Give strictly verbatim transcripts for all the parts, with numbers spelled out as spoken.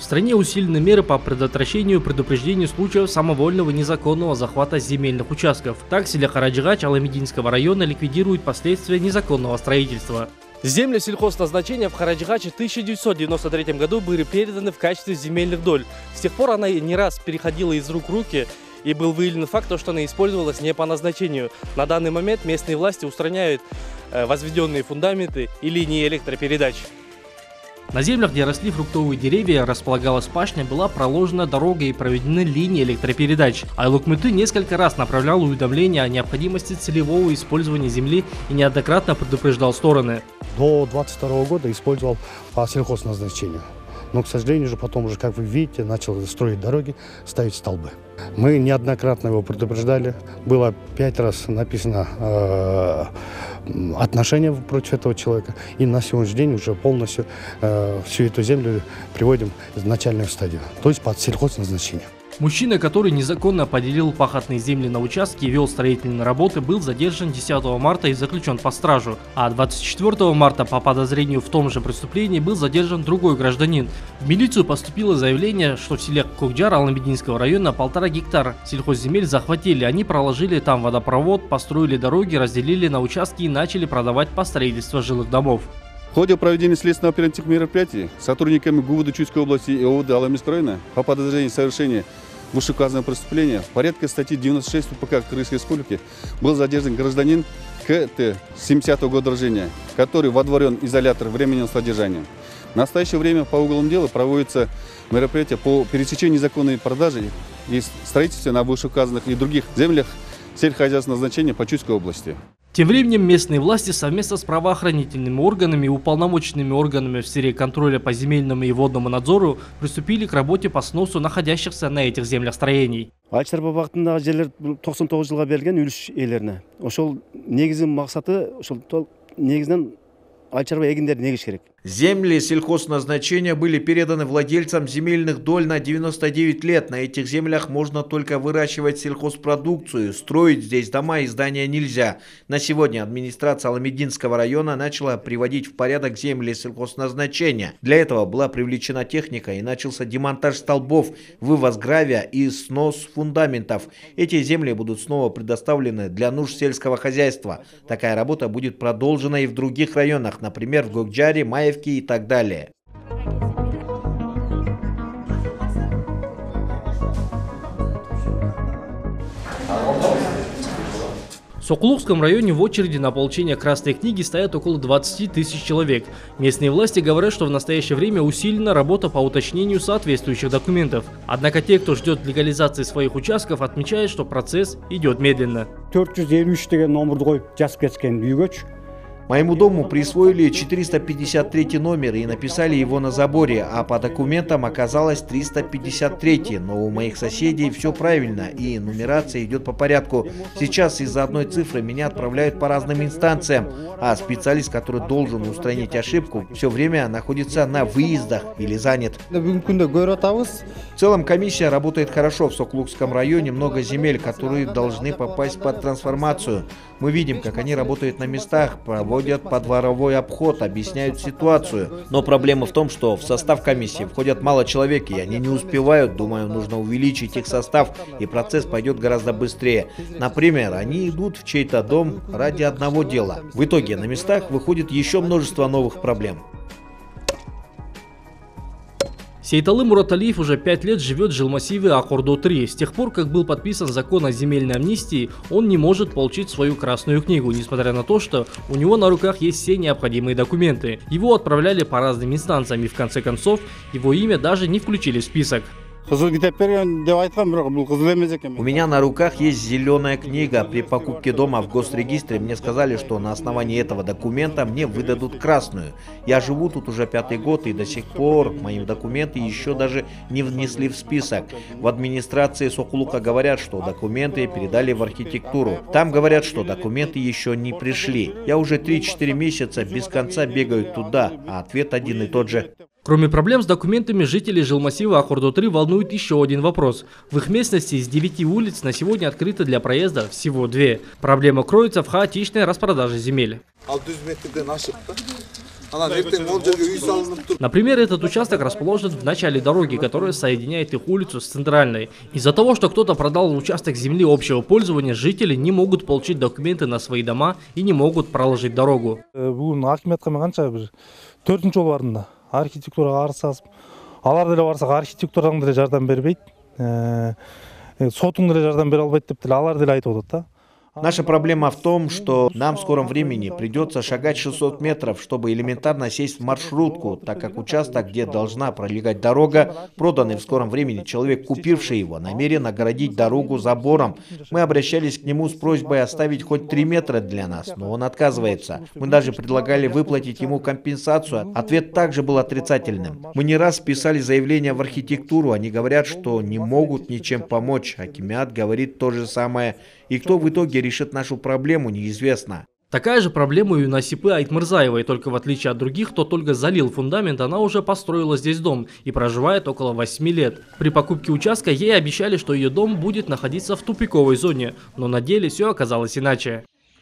стране усилены меры по предотвращению и предупреждению случаев самовольного незаконного захвата земельных участков. Так, в селе Караджигач Аламединского района ликвидируют последствия незаконного строительства. Земли сельхозназначения в Караджигаче в тысяча девятьсот девяносто третьем году были переданы в качестве земельных доль. С тех пор она не раз переходила из рук в руки, и был выявлен факт, что она использовалась не по назначению. На данный момент местные власти устраняют возведенные фундаменты и линии электропередач. На землях, где росли фруктовые деревья, располагалась пашня, была проложена дорога и проведены линии электропередач. Айлук Мыты несколько раз направлял уведомления о необходимости целевого использования земли и неоднократно предупреждал стороны. До двадцать второго года использовал по сельхозназначению. Но, к сожалению, же потом уже, как вы видите, начал строить дороги, ставить столбы. Мы неоднократно его предупреждали. Было пять раз написано э, отношение против этого человека. И на сегодняшний день уже полностью э, всю эту землю приводим в начальную стадию, то есть под сельхозназначение. Мужчина, который незаконно поделил пахотные земли на участки и вел строительные работы, был задержан десятого марта и заключен под стражу. А двадцать четвёртого марта по подозрению в том же преступлении был задержан другой гражданин. В милицию поступило заявление, что в селе Кокджар Аламединского района полтора гектара сельхозземель захватили. Они проложили там водопровод, построили дороги, разделили на участки и начали продавать по строительству жилых домов. В ходе проведения следственно-оперативных мероприятий сотрудниками ГУВД Чуйской области и ОВД Аламединского района по подозрению совершения вышеуказанного преступления в порядке статьи девяносто шесть УПК Крымской Республики был задержан гражданин КТ семидесятого года рождения, который водворен в изолятор временного содержания. В настоящее время по уголовному делу проводятся мероприятия по пересечению незаконной продажи и строительства на вышеуказанных и других землях сельскохозяйственного значения по Чуйской области. Тем временем местные власти совместно с правоохранительными органами и уполномоченными органами в сфере контроля по земельному и водному надзору приступили к работе по сносу находящихся на этих землях строений. Айчарба бағытындағы жерлер тоқсан тоғыз жылға берілген үліш иелеріне. Ошол негізгі мақсаты ошол негізінен айчарба егіндер негіз керек. Земли сельхозназначения были переданы владельцам земельных доль на девяносто девять лет. На этих землях можно только выращивать сельхозпродукцию. Строить здесь дома и здания нельзя. На сегодня администрация Аламединского района начала приводить в порядок земли сельхозназначения. Для этого была привлечена техника и начался демонтаж столбов, вывоз гравия и снос фундаментов. Эти земли будут снова предоставлены для нужд сельского хозяйства. Такая работа будет продолжена и в других районах, например, в Кокджаре, Маевке и так далее. В Сокулукском районе в очереди на получение Красной книги стоят около двадцати тысяч человек. Местные власти говорят, что в настоящее время усилена работа по уточнению соответствующих документов. Однако те, кто ждет легализации своих участков, отмечают, что процесс идет медленно. Моему дому присвоили четыреста пятьдесят третий номер и написали его на заборе, а по документам оказалось триста пятьдесят третий. Но у моих соседей все правильно и нумерация идет по порядку. Сейчас из-за одной цифры меня отправляют по разным инстанциям, а специалист, который должен устранить ошибку, все время находится на выездах или занят. В целом комиссия работает хорошо. В Сокулукском районе много земель, которые должны попасть под трансформацию. Мы видим, как они работают на местах, проводят подворовой обход, объясняют ситуацию. Но проблема в том, что в состав комиссии входят мало человек, и они не успевают. Думаю, нужно увеличить их состав, и процесс пойдет гораздо быстрее. Например, они идут в чей-то дом ради одного дела. В итоге на местах выходит еще множество новых проблем. Сейталы Мураталиев уже пять лет живет в жилмассиве Акордо три. С тех пор, как был подписан закон о земельной амнистии, он не может получить свою Красную книгу, несмотря на то, что у него на руках есть все необходимые документы. Его отправляли по разным инстанциям, и в конце концов его имя даже не включили в список. У меня на руках есть зеленая книга. При покупке дома в госрегистре мне сказали, что на основании этого документа мне выдадут красную. Я живу тут уже пятый год, и до сих пор мои документы еще даже не внесли в список. В администрации Сокулука говорят, что документы передали в архитектуру. Там говорят, что документы еще не пришли. Я уже три-четыре месяца без конца бегаю туда, а ответ один и тот же. Кроме проблем с документами, жителей жилмассива Акордо три волнует еще один вопрос. В их местности из девяти улиц на сегодня открыто для проезда всего две. Проблема кроется в хаотичной распродаже земель. Например, этот участок расположен в начале дороги, которая соединяет их улицу с центральной. Из-за того, что кто-то продал участок земли общего пользования, жители не могут получить документы на свои дома и не могут проложить дорогу. Архитектураға арыз жазып, алар деле барсак архитектураң деле жардам бербейт, сотуң деле жардам бере албайт деп деле алар деле айтып атат да. Наша проблема в том, что нам в скором времени придется шагать шестьсот метров, чтобы элементарно сесть в маршрутку, так как участок, где должна пролегать дорога, проданный в скором времени, человек, купивший его, намерен огородить дорогу забором. Мы обращались к нему с просьбой оставить хоть три метра для нас, но он отказывается. Мы даже предлагали выплатить ему компенсацию. Ответ также был отрицательным. Мы не раз писали заявление в архитектуру, они говорят, что не могут ничем помочь. Акимат говорит то же самое. И кто в итоге решит нашу проблему, неизвестно. Такая же проблема и у Насипы Айтмырзаевой, только в отличие от других, кто только залил фундамент, она уже построила здесь дом и проживает около восьми лет. При покупке участка ей обещали, что ее дом будет находиться в тупиковой зоне, но на деле все оказалось иначе.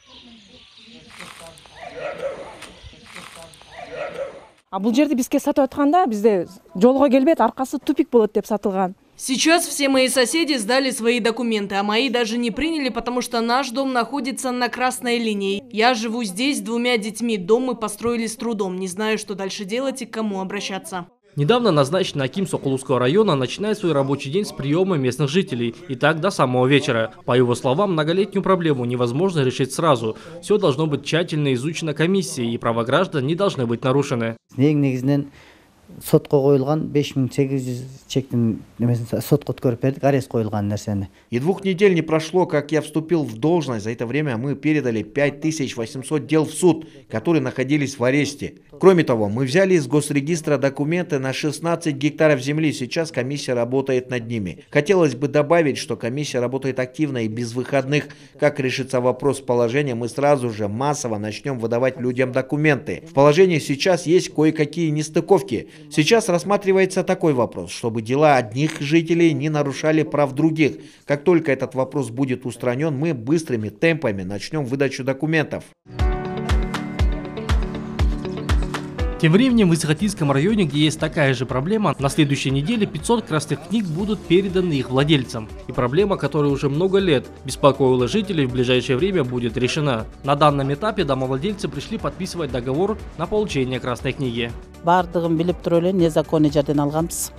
А бул жерди бизге сатып атканда бизде жолго келбейт, аркасы тупик болот деп сатылган. Сейчас все мои соседи сдали свои документы, а мои даже не приняли, потому что наш дом находится на красной линии. Я живу здесь с двумя детьми, дом мы построили с трудом, не знаю, что дальше делать и к кому обращаться. Недавно назначенный аким Сокулукского района начинает свой рабочий день с приема местных жителей, и так до самого вечера. По его словам, многолетнюю проблему невозможно решить сразу. Все должно быть тщательно изучено комиссией, и права граждан не должны быть нарушены. Сотко коюлган беш миң сегиз жүз чектин немесин сотко өткөрүп бердик, арест коюлган нерсени. И двух недель не прошло, как я вступил в должность. За это время мы передали пять тысяч восемьсот дел в суд, которые находились в аресте. Кроме того, мы взяли из госрегистра документы на шестнадцать гектаров земли. Сейчас комиссия работает над ними. Хотелось бы добавить, что комиссия работает активно и без выходных. Как решится вопрос с положением, мы сразу же массово начнем выдавать людям документы. В положении сейчас есть кое-какие нестыковки. Сейчас рассматривается такой вопрос, чтобы дела одних жителей не нарушали прав других. Как только этот вопрос будет устранен, мы быстрыми темпами начнем выдачу документов. Тем временем в Исхатинском районе, где есть такая же проблема, на следующей неделе пятьсот красных книг будут переданы их владельцам. И проблема, которая уже много лет беспокоила жителей, в ближайшее время будет решена. На данном этапе домовладельцы пришли подписывать договор на получение красной книги. Бардыгын билип туруп эле незаконный жерден алганбыз.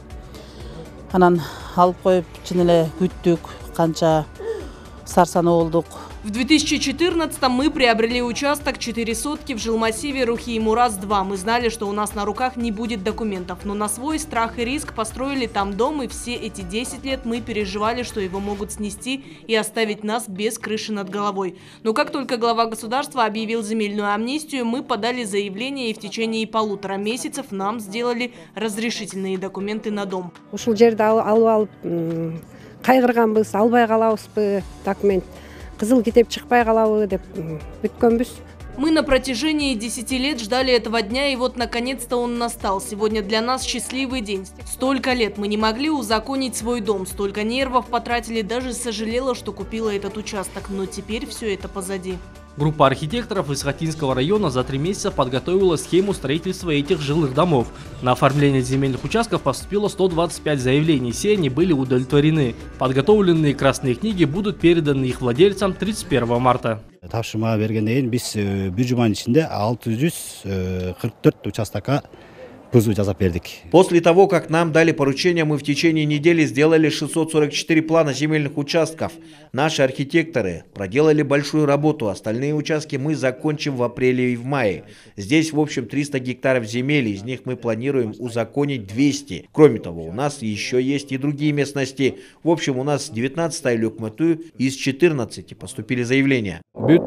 Анан алып коюп чын эле күттүк, канча сарсануу болдук. В две тысячи четырнадцатом мы приобрели участок четыре сотки в жилмассиве Рухи-Мураз-два. Мы знали, что у нас на руках не будет документов, но на свой страх и риск построили там дом, и все эти десять лет мы переживали, что его могут снести и оставить нас без крыши над головой. Но как только глава государства объявил земельную амнистию, мы подали заявление, и в течение полутора месяцев нам сделали разрешительные документы на дом. Ушул жерди алып алып кайгырганбыз, албай калабызбы документ. Кызыл китеп чыкпай калабы деп бүткөнбүз. Мы на протяжении десяти лет ждали этого дня, и вот наконец-то он настал. Сегодня для нас счастливый день. Столько лет мы не могли узаконить свой дом, столько нервов потратили, даже сожалела, что купила этот участок, но теперь все это позади. Группа архитекторов из Исхатинского района за три месяца подготовила схему строительства этих жилых домов. На оформление земельных участков поступило сто двадцать пять заявлений, все они были удовлетворены. Подготовленные красные книги будут переданы их владельцам тридцать первого марта. Тапшырма бергенден кийин биз бир жуманын ичинде алты жүз кырк төрт участокко бузуу жасап бердик. После того, как нам дали поручение, мы в течение недели сделали шестьсот сорок четыре плана земельных участков. Наши архитекторы проделали большую работу, остальные участки мы закончим в апреле и в мае. Здесь, в общем, триста гектаров земель, из них мы планируем узаконить двести. Кроме того, у нас еще есть и другие местности. В общем, у нас девятнадцать айлык мөтү, из четырнадцати поступили заявления.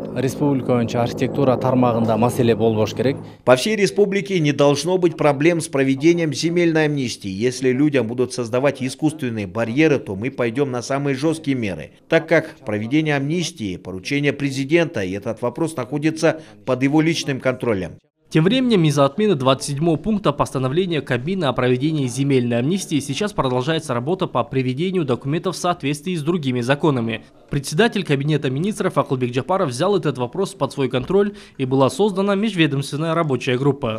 Архитектура тармагында маселе болбош керек. По всей республике не должно быть проблем с проведением земельной амнистии. Если людям будут создавать искусственные барьеры, то мы пойдем на самые жесткие меры. Так как проведение амнистии – поручение президента, и этот вопрос находится под его личным контролем. Тем временем, из-за отмены двадцать седьмого пункта постановления Кабмина о проведении земельной амнистии сейчас продолжается работа по приведению документов в соответствии с другими законами. Председатель Кабинета министров Акылбек Джапаров взял этот вопрос под свой контроль, и была создана межведомственная рабочая группа.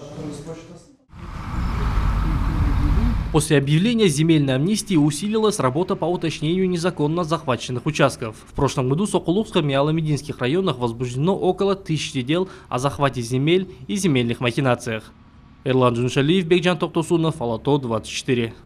После объявления земельной амнистии усилилась работа по уточнению незаконно захваченных участков. В прошлом году в Сокулукском и Аламединских районах возбуждено около тысячи дел о захвате земель и земельных махинациях. Эрлан Джуншалиев, Бекжан Токтосунов, Алато двадцать четыре.